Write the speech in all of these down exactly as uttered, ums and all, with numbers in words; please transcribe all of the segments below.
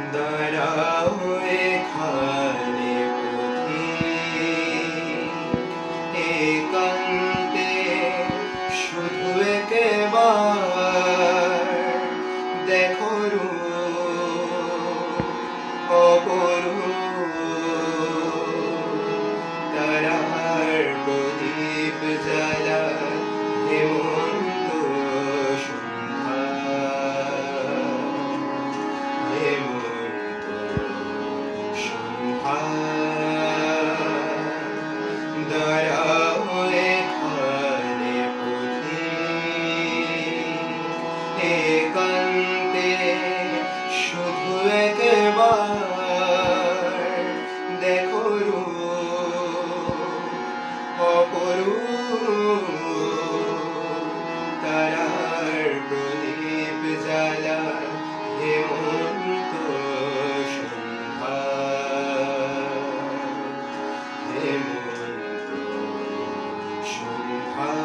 দাঁড়াও এখানে পথিক, একান্তে শুধু একবার দেখো রূপ অপরূপ। তারার প্রদীপ জ্বালা হেমন্ত সন্ধ্যা, হেমন্ত সন্ধ্যা। দাঁড়াও এখানে পথিক, একান্তে শুধু একবার দেখো রূপ অপরূপ। তারার প্রদীপ জ্বালা হেমন্ত সন্ধ্যা, হেমন্ত সন্ধ্যা।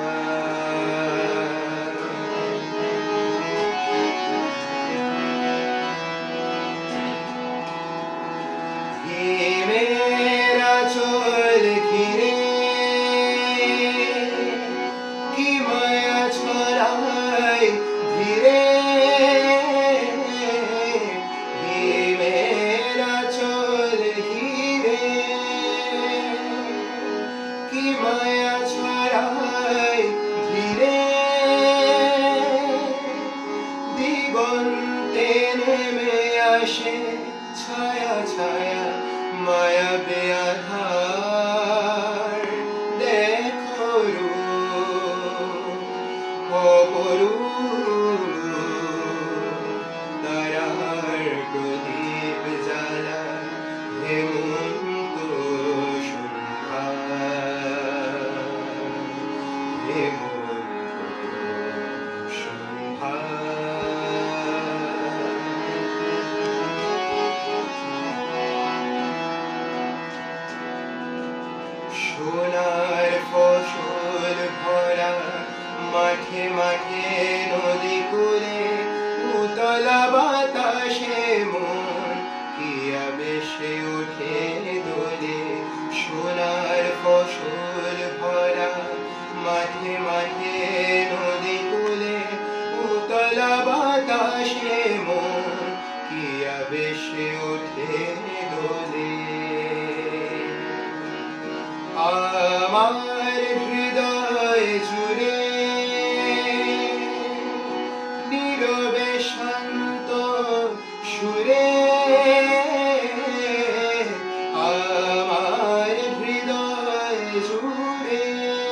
হিমের আঁচল ঘিরে কি মায়া ছড়ায় ধীরে, হিমের আঁচল ঘিরে কি মায়া ছড়ায় ধীরে। দিগন্তে নেমে আসে ছায়া ছায়া মায়াবী আধার, দেখো রূপ অপরূপ। তারার প্রদীপ জ্বালা হেমন্ত সন্ধ্যা, হেমন্ত সন্ধ্যা। সোনার ফসল ভরা মাঠে মাঠে নদী কূলে, উতলা বাতাসে মন কি আবেশে ওঠে দোলে। সোনার ফসল ভরা মাঠে মাঠে নদী কূলে, উতলা বাতাসে মন কি আবেশে ওঠে দোলে। আমার হৃদয় জুড়ে নীরবে শান্ত সুরে, আমার হৃদয় জুড়ে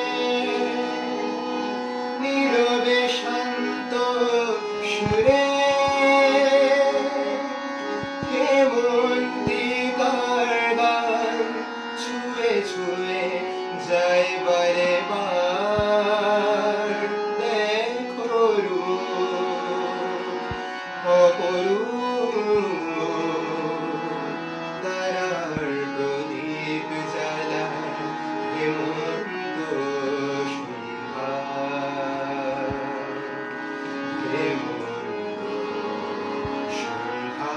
নীরবে শান্ত সুরে। হেমন্তিকার গান ছুঁয়ে ছুঁয়ে যাই বারে বার, দেখো রূপ অপরূপ। তারার প্রদীপ জ্বালা হেমন্ত সন্ধ্যা, হেমন্ত সন্ধ্যা।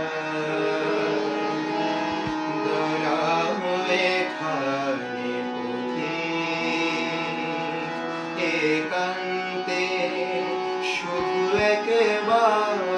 দাঁড়াও এখানে পথিক, একান্তে শুধু একবার